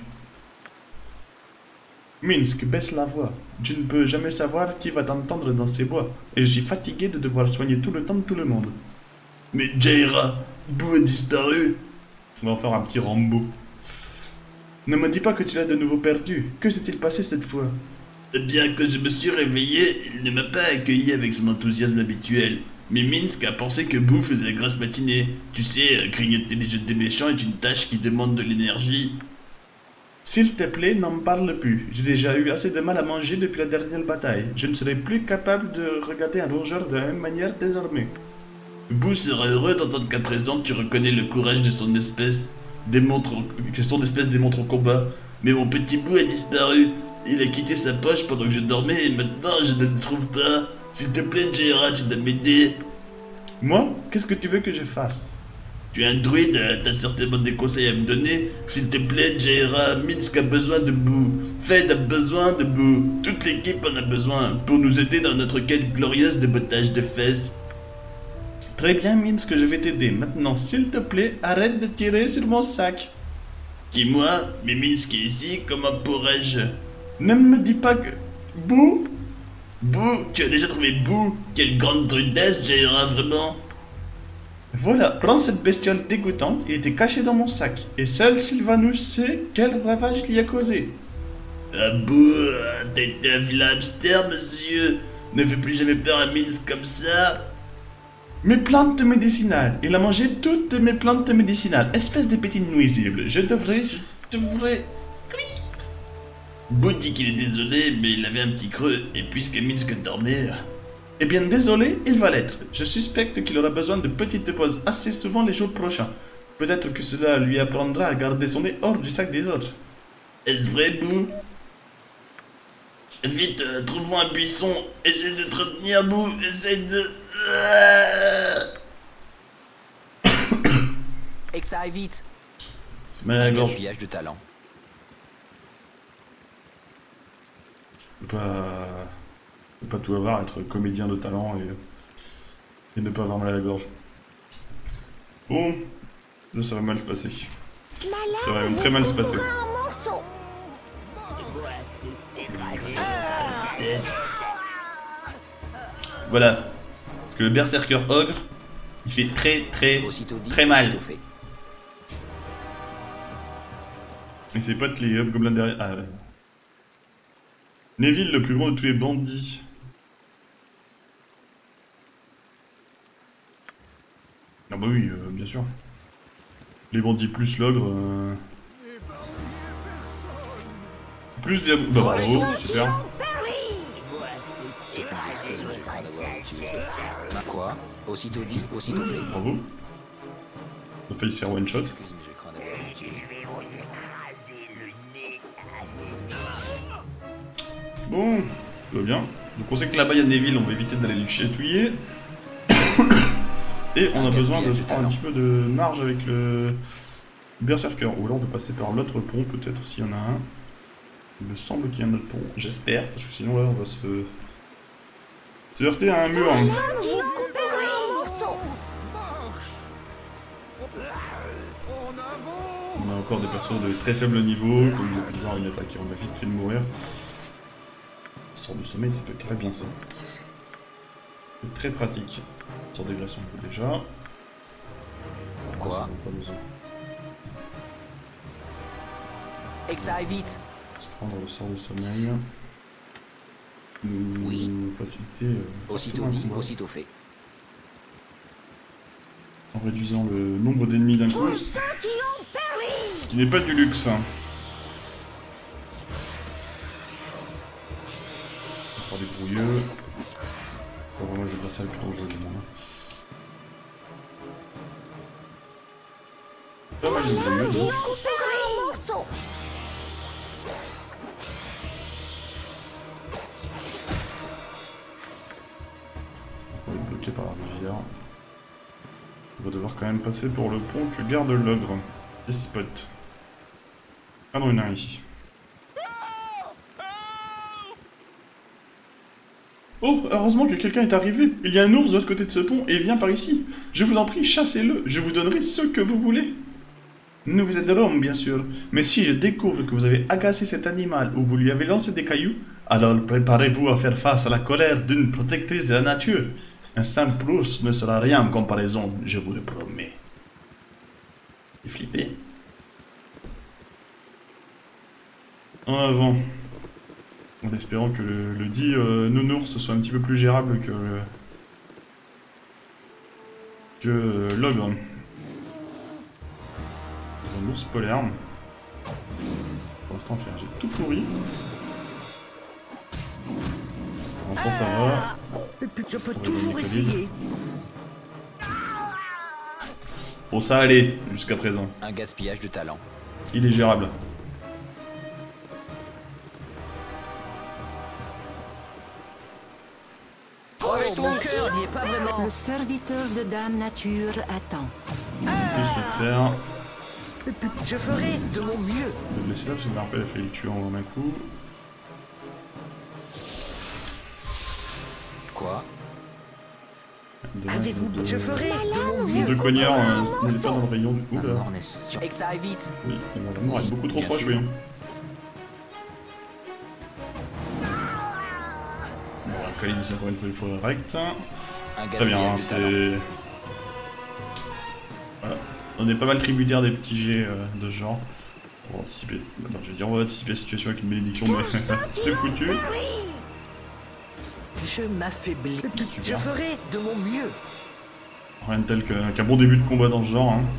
Minsk, baisse la voix. Tu ne peux jamais savoir qui va t'entendre dans ces bois, et je suis fatigué de devoir soigner tout le temps tout le monde. Mais Jaira, Bou a disparu. On va en faire un petit Rambo. Ne me dis pas que tu l'as de nouveau perdu. Que s'est-il passé cette fois? Eh bien, quand je me suis réveillé, il ne m'a pas accueilli avec son enthousiasme habituel. Mais Minsk a pensé que Bou faisait la grasse matinée. Tu sais, grignoter les jeux des méchants est une tâche qui demande de l'énergie. S'il te plaît, n'en parle plus. J'ai déjà eu assez de mal à manger depuis la dernière bataille. Je ne serai plus capable de regarder un rongeur de la même manière désormais. Bou sera heureux d'entendre qu'à présent tu reconnais le courage de son espèce, démontre, que son espèce démontre au combat. Mais mon petit Bou a disparu. Il a quitté sa poche pendant que je dormais et maintenant je ne le trouve pas. S'il te plaît, Jaira, tu dois m'aider. Moi? Qu'est-ce que tu veux que je fasse? Tu es un druide, t'as certainement des conseils à me donner. S'il te plaît, Jaira, Minsk a besoin de Bou. Fed a besoin de Bou. Toute l'équipe en a besoin pour nous aider dans notre quête glorieuse de bottage de fesses. Très bien, Minsk, je vais t'aider. Maintenant, s'il te plaît, arrête de tirer sur mon sac. Qui, moi? Mais Minsk est ici, comment pourrais-je? Ne me dis pas que... Bou? Bou? Tu as déjà trouvé Bou? Quelle grande druidesse, Jaira, vraiment? Voilà, prends cette bestiole dégoûtante, il était caché dans mon sac. Et seul Sylvanus sait quel ravage il y a causé. Ah Bou, t'as été un vilain hamster, monsieur. Ne fais plus jamais peur à Minsk comme ça. Mes plantes médicinales. Il a mangé toutes mes plantes médicinales. Espèce de petit nuisible. Je devrais... Je devrais... Bou dit qu'il est désolé, mais il avait un petit creux. Et puisque Minsk dormait... Eh bien, désolé, il va l'être. Je suspecte qu'il aura besoin de petites pauses assez souvent les jours prochains. Peut-être que cela lui apprendra à garder son nez hors du sac des autres. Est-ce vrai, Bou? Vite, euh, trouvons un buisson. Essaye de te retenir, Bou. Essaye de... Et que ça aille vite. Ça fait mal à la Un gorge. gaspillage de talent. Pas... pas tout avoir, être comédien de talent et, et ne pas avoir mal à la gorge. Bon, là ça va mal se passer. Ça va même très mal se passer. Voilà. Parce que le berserker ogre, il fait très très Aussitôt dit, très mal. aussitôt fait. Et ses potes les hobgoblins derrière... Ah ouais. Neville, le plus grand de tous les bandits. Ah bah oui, euh, bien sûr. Les bandits plus l'ogre... Euh... Plus de... Bah bravo, super. Quoi? Aussitôt dit, aussitôt fait. Bravo. On a failli se faire one shot. Bon, tout va bien. Donc on sait que là-bas il y a Neville, on va éviter d'aller le chatouiller. Et on a besoin de prendre un petit peu de marge avec le Berserker. Ou alors on peut passer par l'autre pont, peut-être s'il y en a un. Il me semble qu'il y a un autre pont, j'espère, parce que sinon là on va se... se heurter à un mur. Hein. On a encore des persos de très faible niveau, comme vous avez pu voir une attaque qui on a vite fait de mourir. Sort de sommeil, ça peut être très bien ça. C'est très pratique. Sort d'agression on peut déjà. Quoi? Pas besoin. Et que ça aille vite. On va se prendre le sort de sommeil. Nous oui. faciliter. Euh, aussitôt dit, aussitôt fait. En réduisant le nombre d'ennemis d'un coup. Ce qui n'est pas du luxe. Hein. On va faire des brouilleux. Pas vraiment les adversaires les plus dangereux du monde. Pas mal de brouilleux. On est bloqué par la rivière. On va devoir quand même passer pour le pont que garde l'ogre. Et spot. Ah non, il y en a un ici. Oh, heureusement que quelqu'un est arrivé. Il y a un ours de l'autre côté de ce pont et il vient par ici. Je vous en prie, chassez-le. Je vous donnerai ce que vous voulez. Nous vous aiderons, bien sûr. Mais si je découvre que vous avez agacé cet animal ou vous lui avez lancé des cailloux, alors préparez-vous à faire face à la colère d'une protectrice de la nature. Un simple ours ne sera rien en comparaison, je vous le promets. J'ai flippé. En avant. En espérant que le, le dit euh, nounours soit un petit peu plus gérable que le... que euh, l'ogre. Un ours polaire. Pour l'instant, j'ai tout pourri. Pour l'instant, ça va. Je peux toujours essayer. Bon, ça allait jusqu'à présent. Un gaspillage de talent. Il est gérable. Oh, mon cœur n'y est pas vraiment. Le serviteur de Dame Nature attend. Plus le faire. Je ferai de mon mieux. Le blessé, j'ai bien fait, il a failli le tuer en un coup. Quoi? Avez-vous de... Je ferai de mon mieux. Deux cognards, euh, n'était pas dans le rayon du coup là. Et que ça aille vite. Oui, il va vraiment être beaucoup trop proche, oui. Bon, la Khalid ici encore une fois il faut rect. Très bien, c'est... Voilà. On est pas mal tributaire des petits jets euh, de ce genre. Pour anticiper. Non, je vais dire on va anticiper la situation avec une bénédiction, mais c'est foutu. Je m'affaiblis. Je ferai de mon mieux. Rien de tel qu'un qu'un bon début de combat dans ce genre. Hein.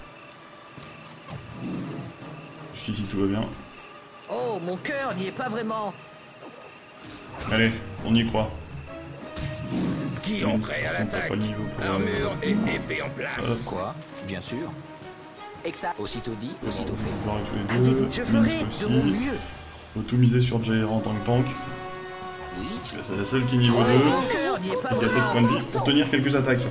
Jusqu'ici tout va bien. Oh, mon cœur n'y est pas vraiment. Allez, on y croit. Qui est prêt à l'attaque? Armure et épée en place. Hop. Quoi? Bien sûr. Et que ça, aussitôt dit, aussitôt fait. On va tous les deux. Je ferai de mon mieux. Faut tout miser sur Jaira en tant que tank. Oui. Parce que c'est la seule qui est niveau deux. Et qui a sept points de vie pour tenir quelques attaques.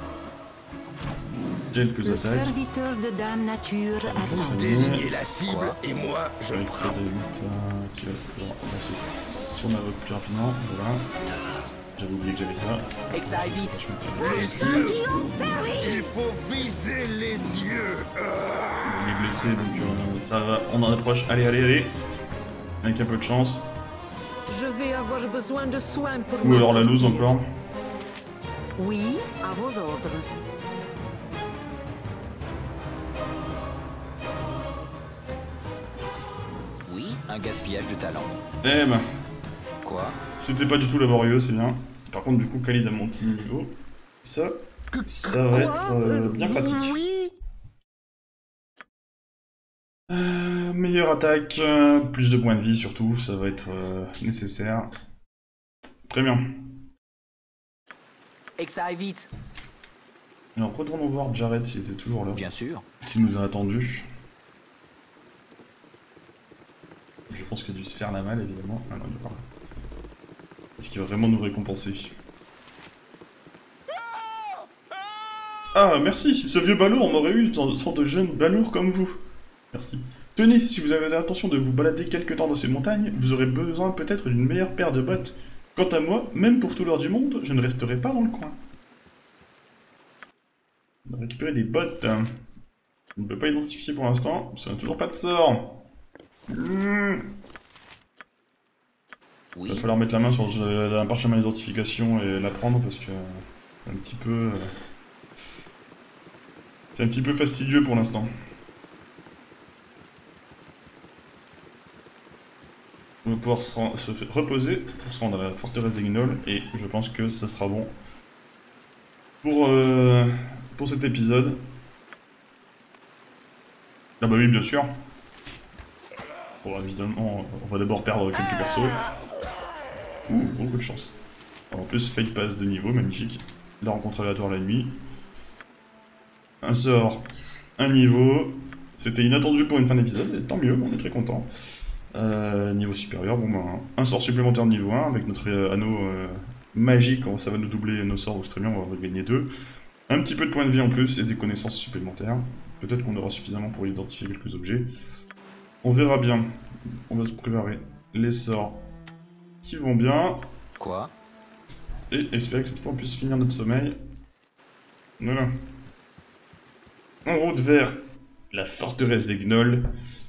Quelques Le attaques. serviteur de Dame Nature attend. Désignez la cible Quoi? et moi je Avec prends. qui va pouvoir passer sur ma voie plus rapidement. Voilà. J'avais oublié que j'avais ça. Et que ça aille vite. Les yeux. Il faut viser les yeux. Il est blessé donc euh, ça va. On en approche. Allez, allez, allez. Avec un peu de chance. Je vais avoir besoin de soins pour Ou alors la loose encore. Oui, à vos ordres. Oui, un gaspillage de talent. Eh ben, Quoi? c'était pas du tout laborieux, c'est bien. Par contre, du coup, Khalid a monté le niveau. Ça, ça va être euh, bien pratique. Oui. Euh, meilleure attaque, euh, plus de points de vie surtout, ça va être euh, nécessaire. Très bien. Et que ça aille vite. Alors retournons voir Jared s'il était toujours là. Bien sûr. S'il nous a attendu. Je pense qu'il a dû se faire la malle évidemment. Ah non, il est pas là. Est-ce qu'il va vraiment nous récompenser? Ah merci, ce vieux balourd m'aurait eu sans de jeunes balourds comme vous. Merci. Tenez, si vous avez l'intention de vous balader quelque temps dans ces montagnes, vous aurez besoin peut-être d'une meilleure paire de bottes. Quant à moi, même pour tout l'or du monde, je ne resterai pas dans le coin. On va récupérer des bottes. On ne peut pas identifier pour l'instant, ça n'a toujours pas de sort. Mmh. Oui. Il va falloir mettre la main sur un parchemin d'identification et la prendre parce que c'est un petit peu... C'est un petit peu fastidieux pour l'instant. On va pouvoir se, se reposer pour se rendre à la forteresse des Gnolls et je pense que ça sera bon pour, euh, pour cet épisode. Ah bah oui, bien sûr. Bon, évidemment, on va d'abord perdre quelques persos. Ouh, beaucoup de chance. Alors, en plus, Fate passe de niveau, magnifique. La rencontre aléatoire la nuit. Un sort, un niveau. C'était inattendu pour une fin d'épisode, et tant mieux, on est très content. Euh, niveau supérieur, bon ben, un sort supplémentaire de niveau un, avec notre euh, anneau euh, magique, ça va nous doubler nos sorts, donc très bien, on va gagner deux. Un petit peu de points de vie en plus, et des connaissances supplémentaires. Peut-être qu'on aura suffisamment pour identifier quelques objets. On verra bien. On va se préparer les sorts qui vont bien. Quoi? Et espérer que cette fois on puisse finir notre sommeil. Voilà. En route vers la forteresse des Gnolls.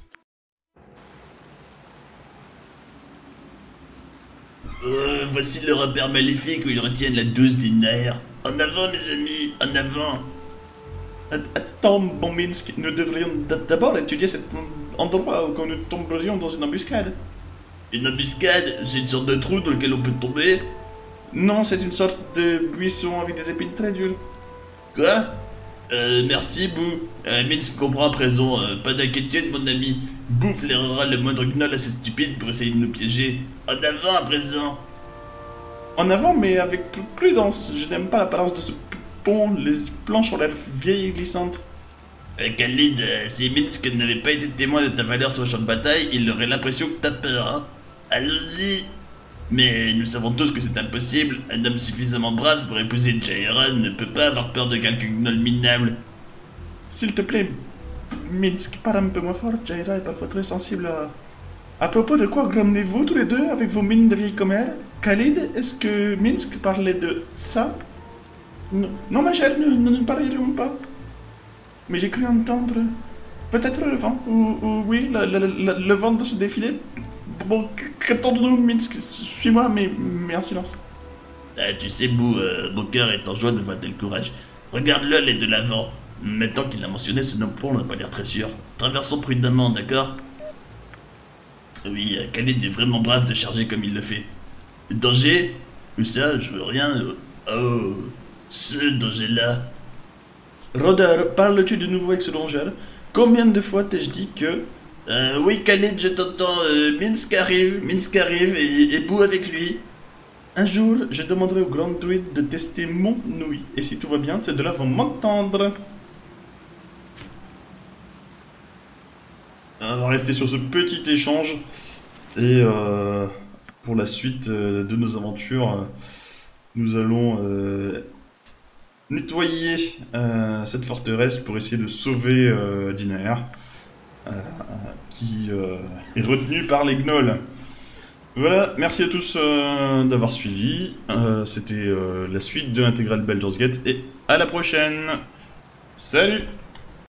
Euh, voici le repère maléfique où ils retiennent la dose des nerfs. En avant, mes amis, en avant. Attends, bon Minsk, nous devrions d'abord étudier cet endroit où nous tomberions dans une embuscade. Une embuscade? C'est une sorte de trou dans lequel on peut tomber? Non, c'est une sorte de buisson avec des épines très dures. Quoi? Euh, merci, Boo. Euh, Minsk comprend à présent. Euh, pas d'inquiétude, mon ami. Boo flairera le moindre gnoll assez stupide pour essayer de nous piéger. En avant, à présent. En avant, mais avec prudence. Je n'aime pas l'apparence de ce pont. Les planches ont l'air vieilles et glissantes. Euh, Khalid, euh, si Minsk n'avait pas été témoin de ta valeur sur le champ de bataille, il aurait l'impression que t'as peur, hein. Allons-y. Mais nous savons tous que c'est impossible. Un homme suffisamment brave pour épouser Jaira ne peut pas avoir peur de quelques gnolls minables. S'il te plaît, Minsk, parle un peu moins fort. Jaira est parfois très sensible à... À propos de quoi grommez-vous tous les deux avec vos mines de vieilles commères? Khalid, est-ce que Minsk parlait de ça? Non, non ma chère, nous, nous ne parlerons pas. Mais j'ai cru entendre... Peut-être le vent, ou, ou oui, le, le, le, le vent de ce défilé. Bon, qu'attendons-nous, Minsk? Suis-moi, mais, mais en silence. Ah, tu sais, Boo, euh, mon cœur est en joie de voir tel courage. Regarde-le aller de l'avant. Maintenant qu'il l'a mentionné, ce nom-pont n'a pas l'air très sûr. Traversons prudemment, d'accord? Oui, euh, Khalid est vraiment brave de charger comme il le fait. Danger? Où ça? Je veux rien. Oh, ce danger-là. Rodeur, parles-tu de nouveau avec ce rongeur? Combien de fois t'ai-je dit que... Euh, oui, Khalid, je t'entends. Euh, Minsk arrive, Minsk arrive, et, et Boo avec lui. Un jour, je demanderai au grand druide de tester mon nouille. Et si tout va bien, ces deux-là vont m'entendre. On va rester sur ce petit échange. Et euh, pour la suite euh, de nos aventures, euh, nous allons euh, nettoyer euh, cette forteresse pour essayer de sauver euh, Dinaer. Euh, qui euh, est retenu par les gnolls. Voilà, merci à tous euh, d'avoir suivi. Euh, C'était euh, la suite de l'intégrale Baldur's Gate et à la prochaine. Salut!